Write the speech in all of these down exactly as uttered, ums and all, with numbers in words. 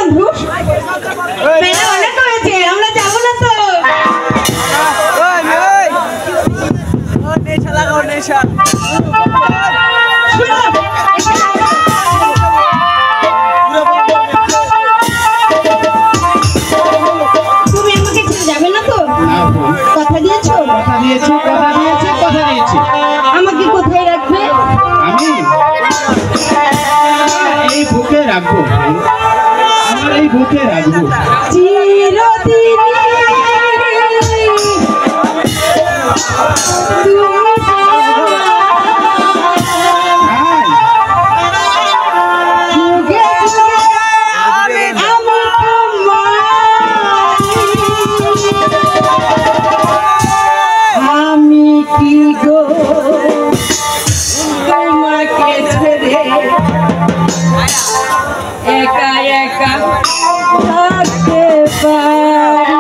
বন্ধু মেলা অনেক হয়েছে, আমরা যাবো না তো? তুমি আমাকে ছেড়ে যাবে না তো? কথা দিয়েছো? কথা দিয়েছি, কথা দিয়েছি, কথা দিয়েছি। আমাকে কোথায় রাখবে? আমি এই বুকে রাখবো, আমার এই বুকে রাখবো চিরদিন। আমি কি গো তোমাকে ছেড়ে একা একা থাকতে পারি?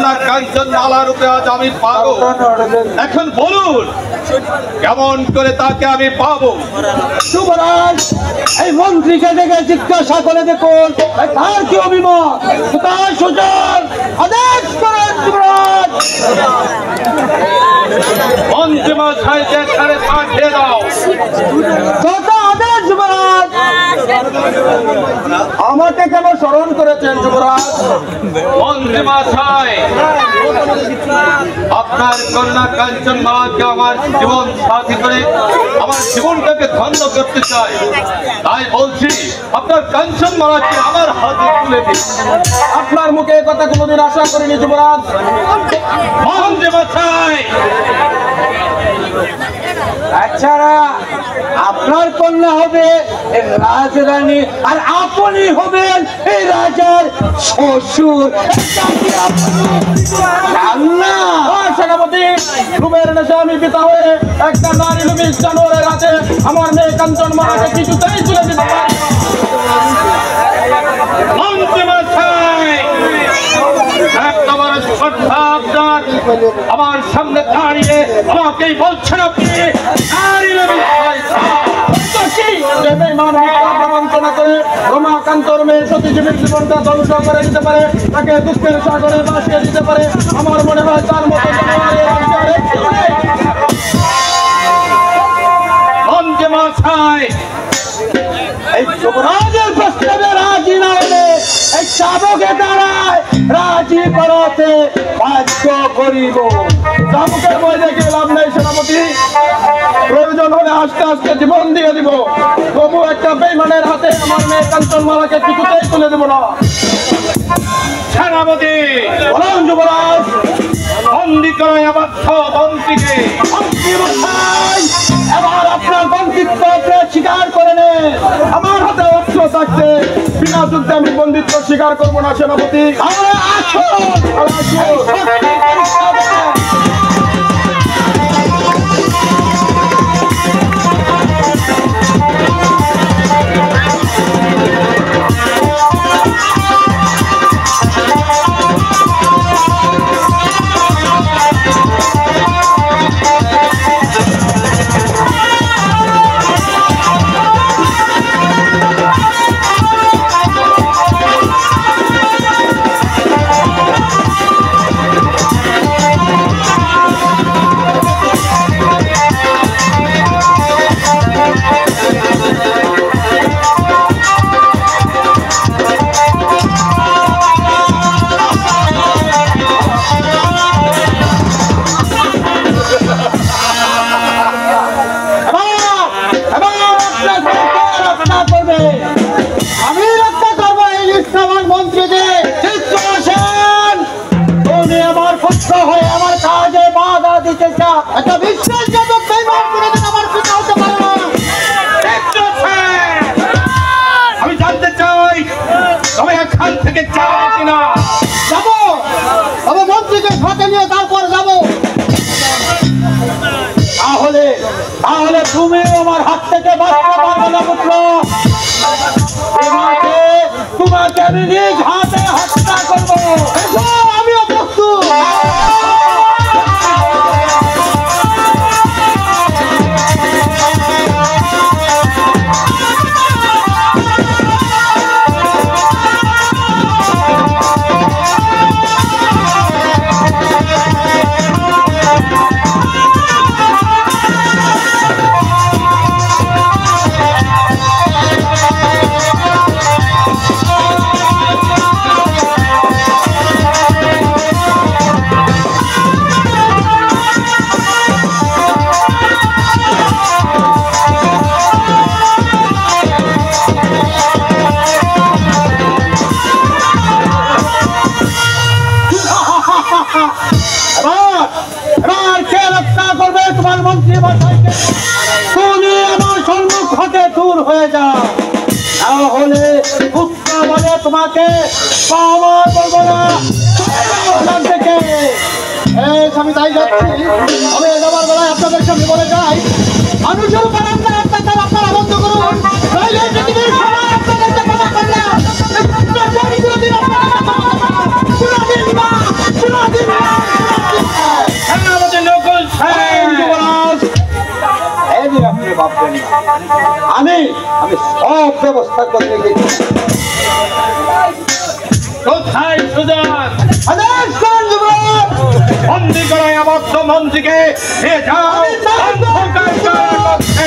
কন্যা কাঞ্চন মালার উপরে আজ আমি পাবো। এখন বলুন কেমন করে তাকে আমি পাবো? যুবরাজ, এই মন্ত্রীকে দেখে জিজ্ঞাসা করে দেখুন তার কি অভিমত। তার সুযোগ আদেশ করেন যুবরাজ। মন্ত্রী মশাইকে এখানে পাঠিয়ে দাও। যত আদেশ যুবরাজ। আমাকে কেন স্মরণ করেছেন যুবরাজ? মন্ত্রী মশাই, আপনার কন্যা কাঞ্চন মালাকে আমার জীবন সাথী করে আমার জীবনটাকে ধন্য করতে চাই, তাই বলছি আপনার কাঞ্চন মালাকে আমার হাতে তুলে দিন। আপনার মুখে এ কথা কোনোদিন আশা করিনি যুবরাজ। মন্ত্রী মশাই, আচ্ছা, আপনার কন্যা হবে রাজরানী আর আপনি হবেন এই রাজার শ্বশুর। সেনাপতি, রুমের নেশে আমি পিতা হয়ে একটা নারী লুবি জানোয়ারের হাতে আমার মেয়ে কাঞ্চন মালাকে কিছুতেই তুলে দিতে পারি। মন্ত্রী মশাই, একটা বড় শ্রদ্ধা আপনার আমার সামনে দাঁড়িয়ে আমাকেই বলছেন আপনি নারী নবী বঞ্চনা করে রমাকান্তর মেয়ে সতীজীবীর জীবনটা ধ্বংস করে দিতে পারে, তাকে দুঃখের সাগরে ভাসিয়ে দিতে পারে। আমার মনে হয় তার মতো মন্ত্রী মশাই, এই যুবরাজের প্রস্তাবে রাজি না হলে এই চাবকে দাঁড়ায় রাজি করাতে বাধ্য করিব। চাবকের বই দেখে লাভ নেই সেনাপতি, প্রয়োজন হলে আস্তে আস্তে জীবন দিয়ে দিব, তবু একটা বেইমানের হাতে আমার মেয়ে কাঞ্চন মালাকে কিছুতেই তুলে দেব না। সেনাপতি, বলুন যুবরাজ। বন্দি করে আমার মন্ত্রীকে। এবার আপনার বন্দিত্ব স্বীকার করে নেন। আমার হাতে অস্ত্র থাকতে বিনা যুদ্ধে আমি বন্দিত্ব স্বীকার করবো না সেনাপতি। আমি জানতে চাই তবে এখান থেকে যাও কিনা। যাবো, তবে মন্ত্রীকে সাথে নিয়ে তারপর যাবো। তাহলে তাহলে তুমিও আমার হাত থেকে বাঁচতে পারবে না পুত্র। তোমাকে তোমাকে আমি নিজ হাতে হত্যা করবো। আমিও প্রস্তুত। হয়ে যাও, তাহলে পুত্র বলে তোমাকে পাওয়া করবো না। আমি তাই যাচ্ছি, আমি যাবার বেলায় আপনাদের সামনে বলে যাই, মানুষের উপর আপনার অত্যাচার আপনারা বন্ধ করুন। পৃথিবীর সবাই আপনাদেরকে ক্ষমা করলে ভাববেন না, আমি আমি সব ব্যবস্থা করে রেখেছি। কোথায় সুজাত? আদেশ করেন যুবরাজ। বন্দি করায় আবদ্ধ মন্ত্রীকে নিয়ে যাও অন্ধকার কারাকক্ষে।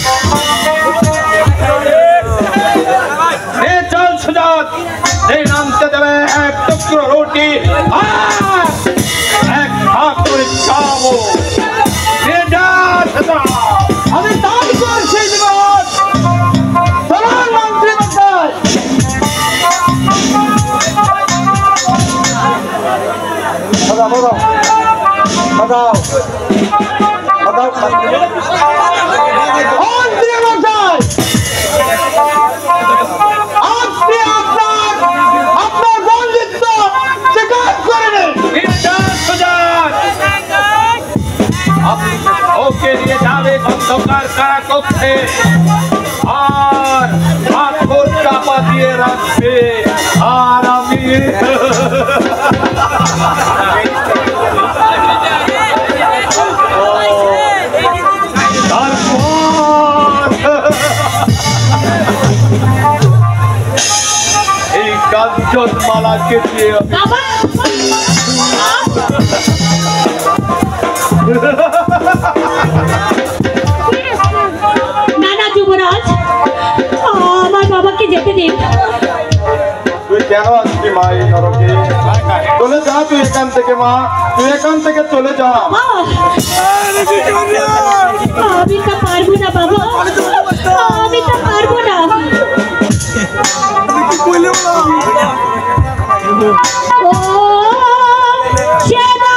নিয়ে চল সুজাত, এই নামতে দেবে এক টুকরো রুটি আর এক ভাগ করে খাবো। নিয়ে যা সুজাত। আমি তাই করছি যুবরাজ। চলুন মন্ত্রী মশাই। বাজাও বাজাও বাজাও বাজাও মন্ত্রী মশাই, আপনি আপনার আপনার বন্দিত্ব স্বীকার করে নিন। নিয়ে যা সুজাত। ওকে নিয়ে যাবে অন্ধকার কারাকক্ষে আর হাত চাপা দিয়ে রাখবে। আর আমি এই কাঞ্চন মালাকে দিয়ে বাবা না না যুবরাজ, আমার বাবাকে যেতে দিন। তুই কেন আসবি মা এই নরকে? চলে যা তুই এখান থেকে মা, তুই এখান থেকে চলে যা। আমি তা পারবো না বাবা, আমি তা পারবো না। ও সেনা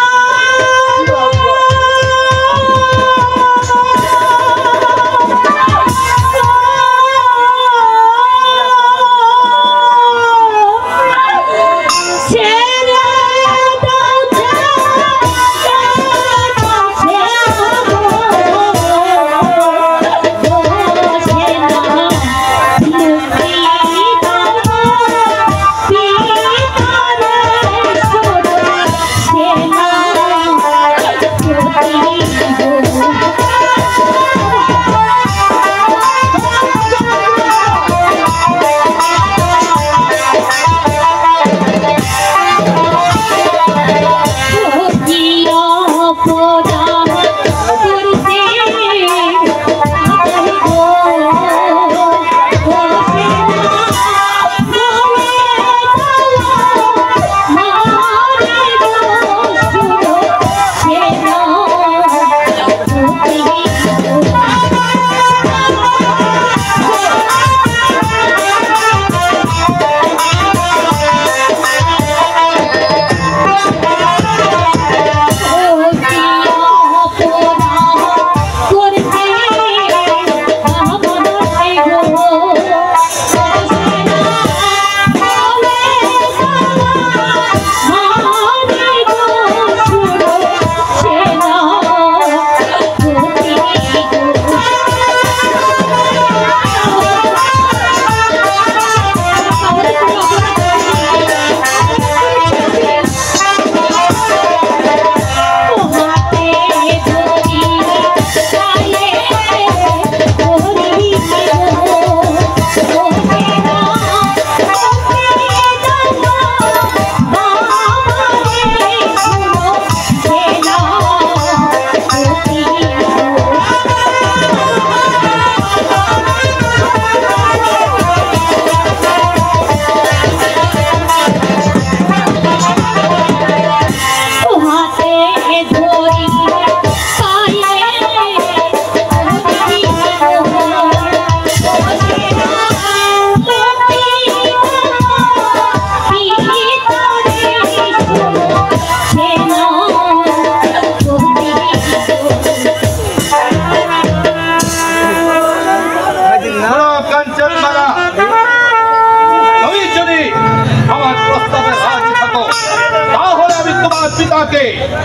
পিতাকে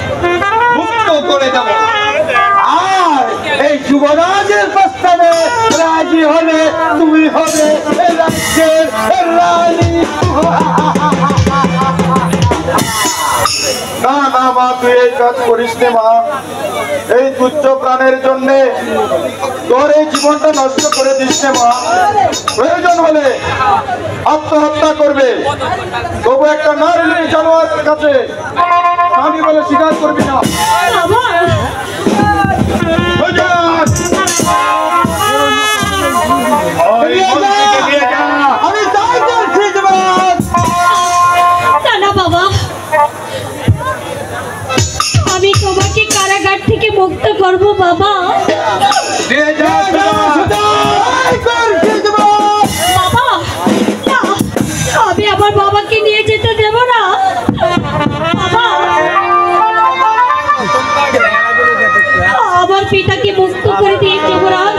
মুক্ত করে দেব। আর এই যুবরাজের প্রস্তাবে রাজি হলে তুমি হবে রাজ্যের রানী। না না মা, তুই এই কাজ করিস নে মা। এই তুচ্ছ প্রাণের জন্য তোর এই জীবনটা নষ্ট করে দিস নে মা। প্রয়োজন হলে আত্মহত্যা করবে, তবু একটা নারী জানোয়ারের কাছে স্বামী বলে স্বীকার করবি না। আমি তাই করছি না বাবা, আমি তোমাকে কারাগার থেকে মুক্ত করব বাবা। বাবা না, আমি আমার বাবাকে নিয়ে যেতে দেব না বাবা। আমার পিতাকে মুক্ত করে দিয়ে যুবরাজ,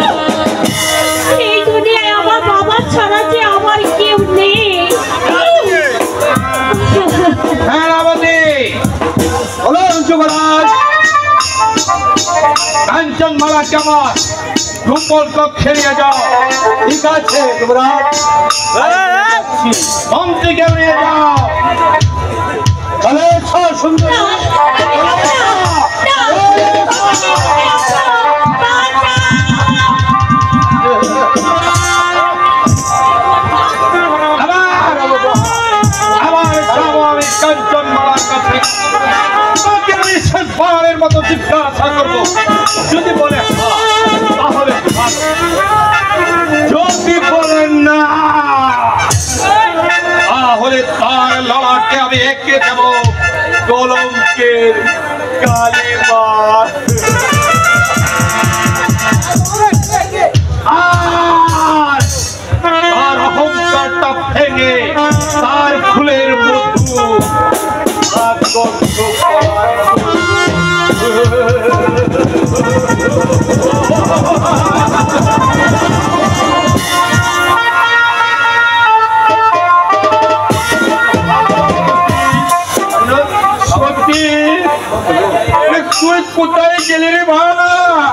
এই দুনিয়ায় আমার বাবা ছাড়া যে আমার কেউ নেই। কাঞ্চন মালা কেমন রূপল কক্ষে নিয়ে যাও। ঠিক আছে যুবরাজ, মন্ত্রীকে নিয়ে যাও। তাহলে সুন্দর কাঞ্চন মালার কাছে তাকে আমি শেষবারের মতো জিজ্ঞাসা করবো। যদি বলে তাহলে যদি বলেন না তাহলে তার লড়াকে আমি এঁকে দেব কলঙ্কের কালিমা। আর তার অহংকারটা ভেঙে তার ফুলের মধু তুই কোথায় গেলি রে ভাড়া?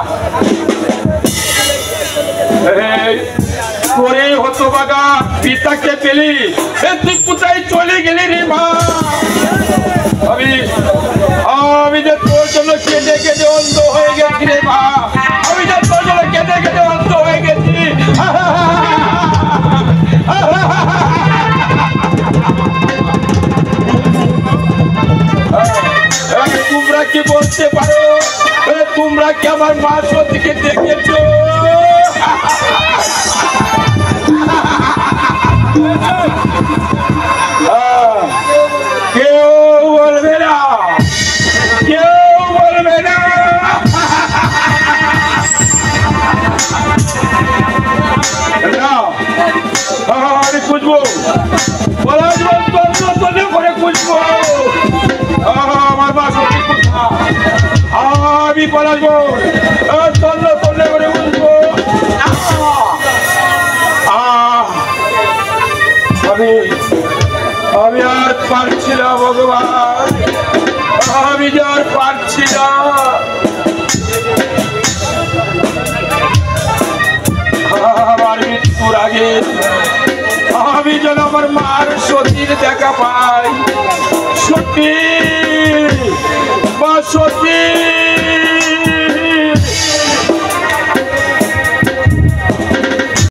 তোরে হতো বাগা পিতাকে পেলি, তুই কোথায় চলে গেলি রে মা? আমি আমি যে তোর জন্য কেঁদে কেঁদে অন্ধ হয়ে গেছি রে মা। আমি যে তোর জন্য কেঁদে কেঁদে অন্ধ হয়ে গেছি। তোমরা কি বলতে পারো? তোমরা কি আমার মা সতীকে দেখেছো? কেউ বলবে না, কেউ বলবে না। আমি খুঁজবো, বলা জীবন তন্ন তন্ন করে খুঁজবো আমার মা সত্যি কোথা। আমি পলাশবো তন্ন তন্ন করে খুঁজবো। আমি আমি আর পারছি না ভগবান, আমি যে আর পারছি না। আমার মৃত্যুর আগে আমি যেন আমার মার সতীর দেখা পাই। সত্যি